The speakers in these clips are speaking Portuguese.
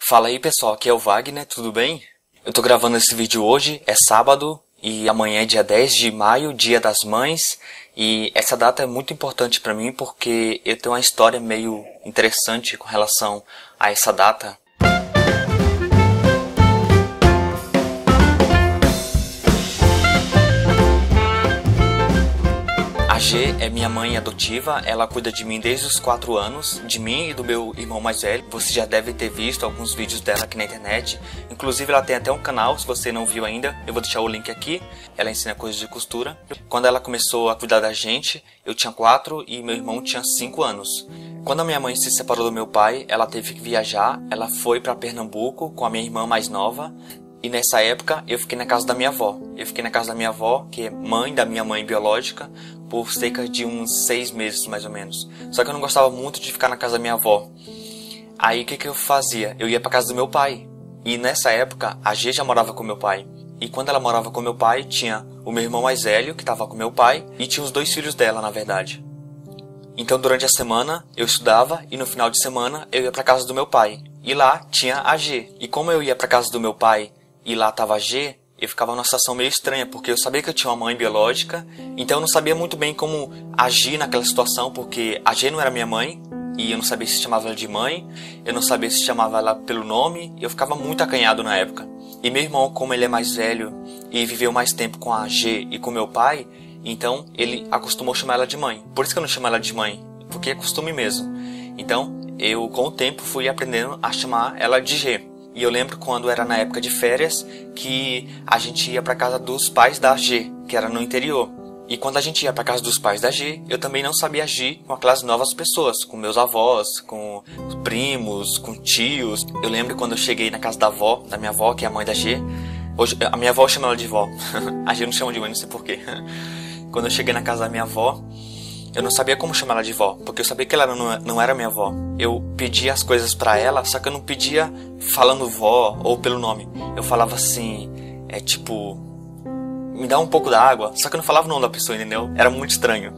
Fala aí pessoal, aqui é o Wagner, tudo bem? Eu tô gravando esse vídeo hoje, é sábado e amanhã é dia 10 de maio, dia das mães. E essa data é muito importante pra mim porque eu tenho uma história meio interessante com relação a essa data. A G é minha mãe adotiva, ela cuida de mim desde os 4 anos, de mim e do meu irmão mais velho. Você já deve ter visto alguns vídeos dela aqui na internet. Inclusive ela tem até um canal, se você não viu ainda, eu vou deixar o link aqui. Ela ensina coisas de costura. Quando ela começou a cuidar da gente, eu tinha 4 e meu irmão tinha 5 anos. Quando a minha mãe se separou do meu pai, ela teve que viajar, ela foi para Pernambuco com a minha irmã mais nova. E nessa época eu fiquei na casa da minha avó. Eu fiquei na casa da minha avó, que é mãe da minha mãe biológica, por cerca de uns 6 meses mais ou menos. Só que eu não gostava muito de ficar na casa da minha avó. Aí o que eu fazia? Eu ia pra casa do meu pai. E nessa época a G já morava com meu pai. E quando ela morava com meu pai, tinha o meu irmão mais velho, que estava com meu pai, e tinha os 2 filhos dela, na verdade. Então durante a semana eu estudava e no final de semana eu ia pra casa do meu pai. E lá tinha a G. E como eu ia pra casa do meu pai e lá tava a G, eu ficava numa situação meio estranha, porque eu sabia que eu tinha uma mãe biológica, então eu não sabia muito bem como agir naquela situação, porque a G não era minha mãe, e eu não sabia se chamava ela de mãe, eu não sabia se chamava ela pelo nome, eu ficava muito acanhado na época. E meu irmão, como ele é mais velho e viveu mais tempo com a G e com meu pai, então ele acostumou chamar ela de mãe. Por isso que eu não chamo ela de mãe, porque é costume mesmo. Então eu, com o tempo, fui aprendendo a chamar ela de G. E eu lembro quando era na época de férias que a gente ia para casa dos pais da G, que era no interior. E quando a gente ia para casa dos pais da G, eu também não sabia agir com aquelas novas pessoas, com meus avós, com primos, com tios. Eu lembro quando eu cheguei na casa da avó, da minha avó, que é a mãe da G. Hoje, a minha avó chama ela de vó. A G não chama de mãe, não sei porquê. Quando eu cheguei na casa da minha avó, eu não sabia como chamar ela de vó, porque eu sabia que ela não era minha avó. Eu pedia as coisas pra ela, só que eu não pedia falando vó ou pelo nome. Eu falava assim, tipo, me dá um pouco da água, só que eu não falava o nome da pessoa, entendeu? Era muito estranho.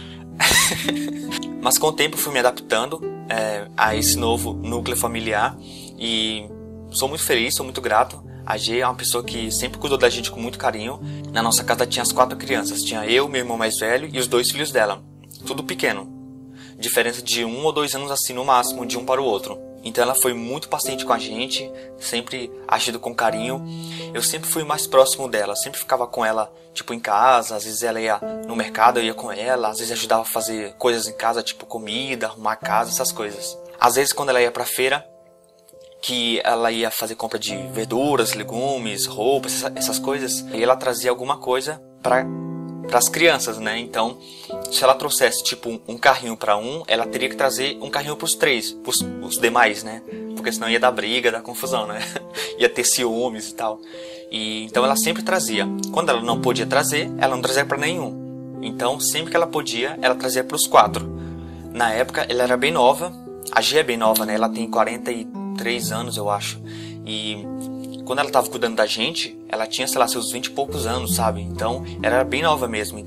Mas com o tempo eu fui me adaptando a esse novo núcleo familiar e sou muito feliz, sou muito grato. A G é uma pessoa que sempre cuidou da gente com muito carinho. Na nossa casa tinha as 4 crianças, tinha eu, meu irmão mais velho e os 2 filhos dela. Tudo pequeno, diferença de 1 ou 2 anos assim no máximo, de um para o outro. Então ela foi muito paciente com a gente, sempre agindo com carinho. Eu sempre fui mais próximo dela, sempre ficava com ela, tipo, em casa. Às vezes ela ia no mercado, eu ia com ela. Às vezes ajudava a fazer coisas em casa, tipo comida, arrumar a casa, essas coisas. Às vezes quando ela ia pra feira, que ela ia fazer compra de verduras, legumes, roupas, essas coisas, e ela trazia alguma coisa para as crianças, né? Então, se ela trouxesse tipo um carrinho para um, ela teria que trazer um carrinho para os 3, os demais, né? Porque senão ia dar briga, dar confusão, né? Ia ter ciúmes e tal. E então ela sempre trazia. Quando ela não podia trazer, ela não trazia para nenhum. Então, sempre que ela podia, ela trazia para os 4. Na época, ela era bem nova. A G é bem nova, né? Ela tem 43 anos, eu acho. E quando ela estava cuidando da gente, ela tinha, sei lá, seus 20 e poucos anos, sabe? Então, ela era bem nova mesmo.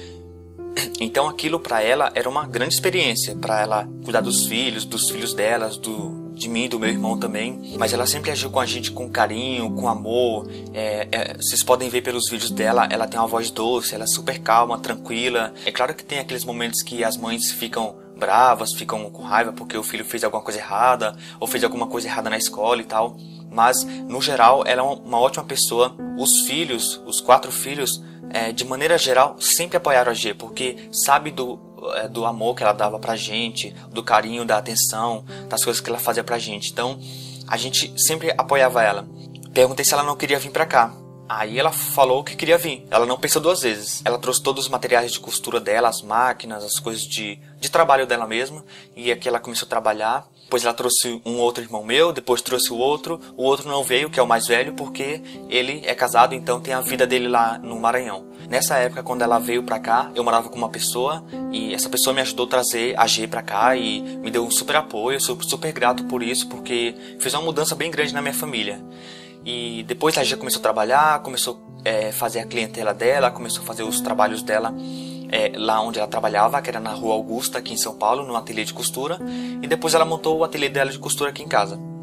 Então aquilo pra ela era uma grande experiência, pra ela cuidar dos filhos delas, de mim, do meu irmão também. Mas ela sempre agiu com a gente com carinho, com amor. Vocês podem ver pelos vídeos dela, ela tem uma voz doce, ela é super calma, tranquila. É claro que tem aqueles momentos que as mães ficam bravas, ficam com raiva porque o filho fez alguma coisa errada, ou fez alguma coisa errada na escola e tal. Mas, no geral, ela é uma ótima pessoa. Os filhos, os 4 filhos, de maneira geral, sempre apoiaram a G, porque sabe do amor que ela dava pra gente, do carinho, da atenção, das coisas que ela fazia pra gente. Então, a gente sempre apoiava ela. Perguntei se ela não queria vir pra cá. Aí ela falou que queria vir. Ela não pensou 2 vezes. Ela trouxe todos os materiais de costura dela, as máquinas, as coisas de trabalho dela mesma. E aqui ela começou a trabalhar. Depois ela trouxe um outro irmão meu, depois trouxe o outro. O outro não veio, que é o mais velho, porque ele é casado, então tem a vida dele lá no Maranhão. Nessa época, quando ela veio pra cá, eu morava com uma pessoa. E essa pessoa me ajudou a trazer a G pra cá e me deu um super apoio. Eu sou super grato por isso, porque fez uma mudança bem grande na minha família. E depois a G começou a trabalhar, começou a fazer a clientela dela, começou a fazer os trabalhos dela lá onde ela trabalhava, que era na Rua Augusta, aqui em São Paulo, no ateliê de costura. E depois ela montou o ateliê dela de costura aqui em casa.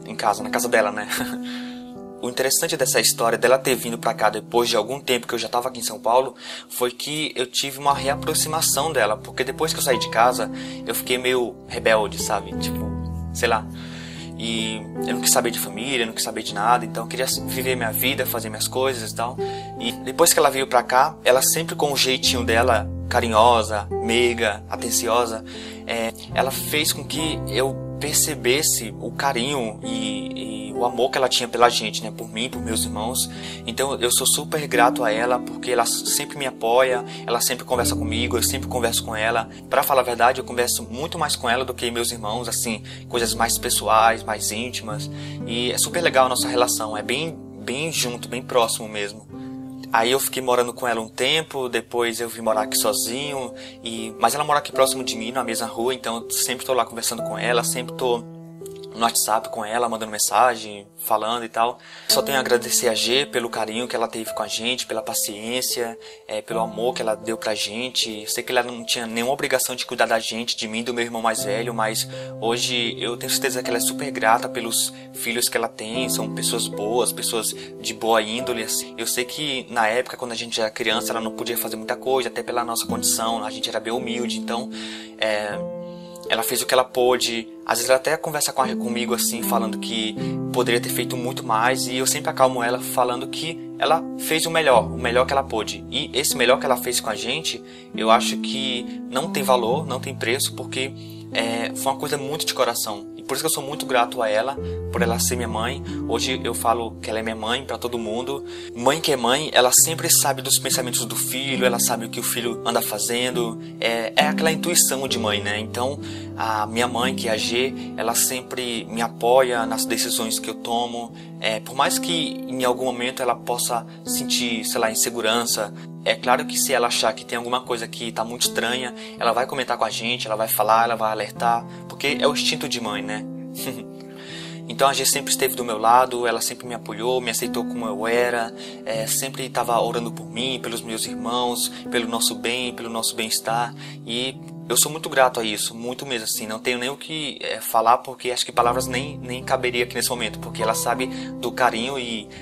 em casa, na casa dela, né? O interessante dessa história dela ter vindo pra cá depois de algum tempo que eu já tava aqui em São Paulo foi que eu tive uma reaproximação dela, porque depois que eu saí de casa eu fiquei meio rebelde, sabe? Tipo, sei lá. E eu não quis saber de família, não quis saber de nada, então eu queria viver minha vida, fazer minhas coisas e tal. E depois que ela veio pra cá, ela sempre com o jeitinho dela, carinhosa, meiga, atenciosa, ela fez com que eu percebesse o carinho e o amor que ela tinha pela gente, né, por mim, por meus irmãos. Então eu sou super grato a ela, porque ela sempre me apoia, ela sempre conversa comigo, eu sempre converso com ela. Pra falar a verdade, eu converso muito mais com ela do que meus irmãos, assim, coisas mais pessoais, mais íntimas. E é super legal a nossa relação, é bem junto, bem próximo mesmo. Aí eu fiquei morando com ela um tempo, depois eu vim morar aqui sozinho, mas ela mora aqui próximo de mim, na mesma rua, então eu sempre tô lá conversando com ela, sempre tô no WhatsApp com ela, mandando mensagem, falando e tal. Só tenho a agradecer a G pelo carinho que ela teve com a gente, pela paciência, pelo amor que ela deu pra gente. Eu sei que ela não tinha nenhuma obrigação de cuidar da gente, de mim e do meu irmão mais velho, mas hoje eu tenho certeza que ela é super grata pelos filhos que ela tem, são pessoas boas, pessoas de boa índole, assim. Eu sei que na época, quando a gente era criança, ela não podia fazer muita coisa, até pela nossa condição, a gente era bem humilde, então ela fez o que ela pôde. Às vezes ela até conversa comigo assim, falando que poderia ter feito muito mais, e eu sempre acalmo ela falando que ela fez o melhor que ela pôde. E esse melhor que ela fez com a gente, eu acho que não tem valor, não tem preço, porque foi uma coisa muito de coração. E por isso que eu sou muito grato a ela, por ela ser minha mãe. Hoje eu falo que ela é minha mãe pra todo mundo. Mãe que é mãe, ela sempre sabe dos pensamentos do filho, ela sabe o que o filho anda fazendo. É aquela intuição de mãe, né? Então, a minha mãe, que é a G, ela sempre me apoia nas decisões que eu tomo. Por mais que em algum momento ela possa sentir, sei lá, insegurança, é claro que se ela achar que tem alguma coisa que tá muito estranha, ela vai comentar com a gente, ela vai falar, ela vai alertar, porque é o instinto de mãe, né? Então a G sempre esteve do meu lado, ela sempre me apoiou, me aceitou como eu era, sempre estava orando por mim, pelos meus irmãos, pelo nosso bem, pelo nosso bem-estar, e eu sou muito grato a isso, muito mesmo assim, não tenho nem o que falar, porque acho que palavras nem caberia aqui nesse momento, porque ela sabe do carinho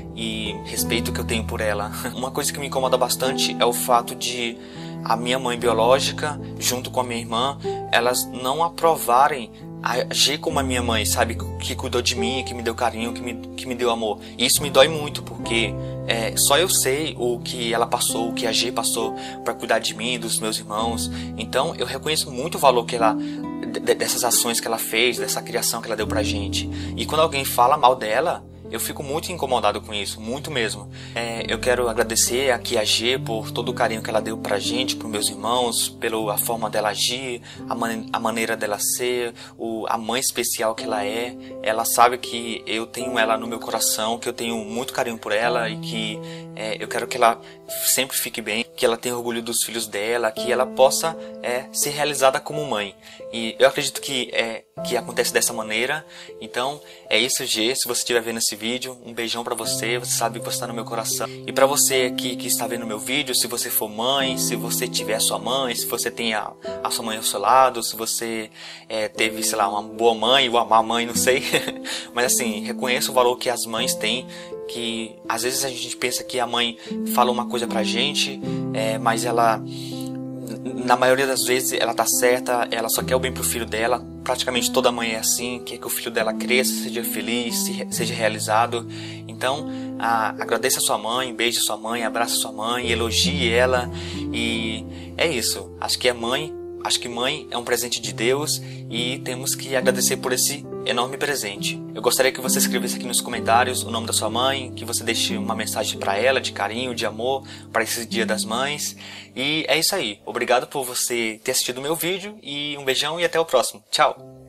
e respeito que eu tenho por ela. Uma coisa que me incomoda bastante é o fato de a minha mãe biológica, junto com a minha irmã, elas não aprovarem a G como a minha mãe, sabe, que cuidou de mim, que me deu carinho, que me deu amor. E isso me dói muito, porque só eu sei o que ela passou, o que a G passou para cuidar de mim, dos meus irmãos. Então eu reconheço muito o valor que ela dessas ações que ela fez, dessa criação que ela deu pra gente. E quando alguém fala mal dela, eu fico muito incomodado com isso, muito mesmo. Eu quero agradecer aqui a G por todo o carinho que ela deu pra gente, pros meus irmãos, pela forma dela agir, a maneira dela ser, a mãe especial que ela é. Ela sabe que eu tenho ela no meu coração, que eu tenho muito carinho por ela e que eu quero que ela sempre fique bem, que ela tenha orgulho dos filhos dela, que ela possa ser realizada como mãe. E eu acredito que acontece dessa maneira. Então é isso, G. Se você estiver vendo esse vídeo, um beijão pra você. Você sabe que você está no meu coração. E pra você aqui que está vendo meu vídeo, se você for mãe, se você tiver sua mãe, se você tem a sua mãe ao seu lado, se você teve, sei lá, uma boa mãe ou uma má mãe, não sei. Mas assim, reconheça o valor que as mães têm, que às vezes a gente pensa que a mãe fala uma coisa pra gente, mas ela, na maioria das vezes, ela tá certa, ela só quer o bem pro filho dela. Praticamente toda mãe é assim, quer que o filho dela cresça, seja feliz, seja realizado. Então, agradeça a sua mãe, beije a sua mãe, abraça a sua mãe, elogie ela. E é isso, acho que mãe é um presente de Deus e temos que agradecer por esse enorme presente. Eu gostaria que você escrevesse aqui nos comentários o nome da sua mãe, que você deixe uma mensagem para ela de carinho, de amor, para esse Dia das Mães. E é isso aí. Obrigado por você ter assistido o meu vídeo e um beijão e até o próximo. Tchau!